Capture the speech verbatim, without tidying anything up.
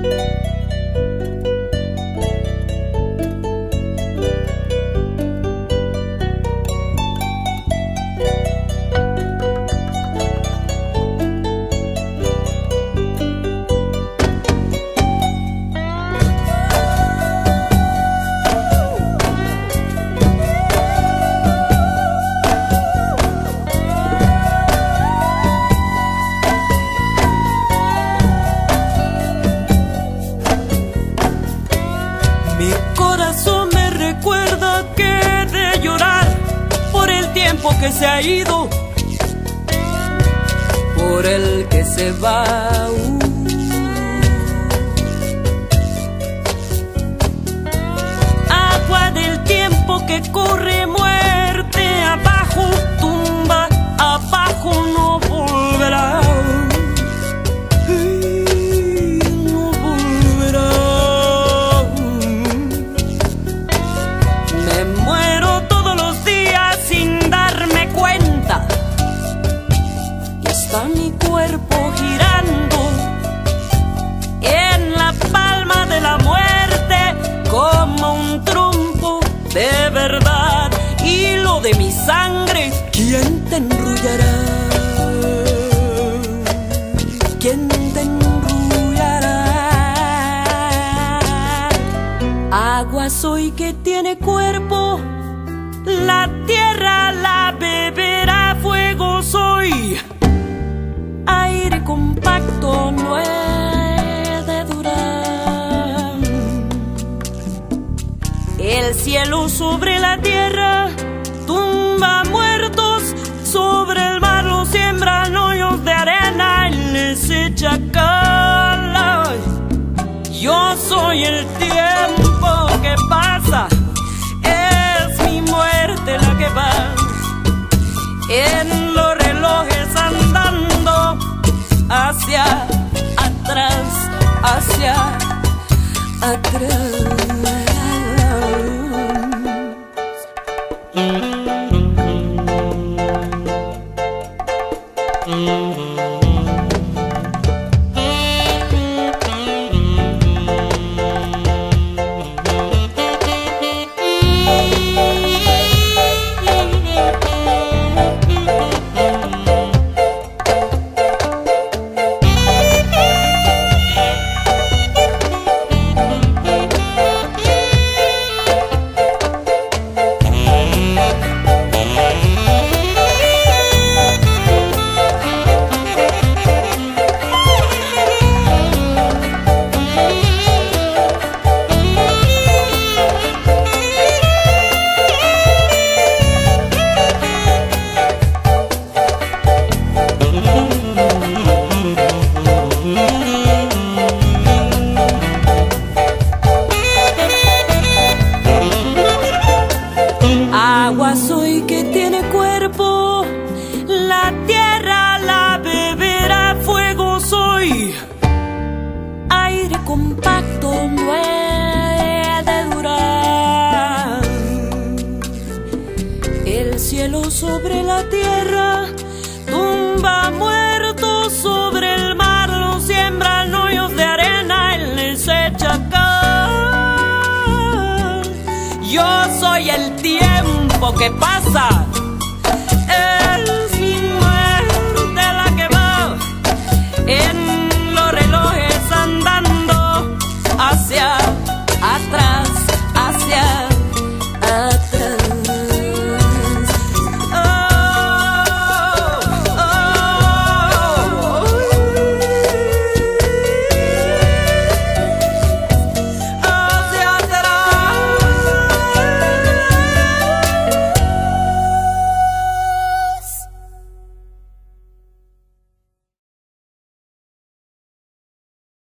Mi corazón me recuerda que he de llorar por el tiempo que se ha ido, por el que se va. uh. Agua del tiempo que corre, muerte abajo, tumba abajo, no volverá. Está mi cuerpo girando en la palma de la muerte como un trompo de verdad. Hilo de mi sangre, ¿quién te enrollará? ¿Quién te enrollará? Agua soy que tiene cuerpo, la tierra la beberá. Fuego soy, aire compacto, no he de durar. El cielo sobre la tierra tumba muertos, sobre el mar lo siembran hoyos de arena y les echa cal. Yo soy el tiempo que pasa, es mi muerte la que va en los relojes andando hacia atrás, hacia atrás. Agua soy que tiene cuerpo, la tierra la beberá. Fuego soy, aire compacto, no he de durar. El cielo sobre la tierra tumba muertos, sobre el mar lo siembran hoyos de arena y les echa cal. Yo soy el tiempo que pasa,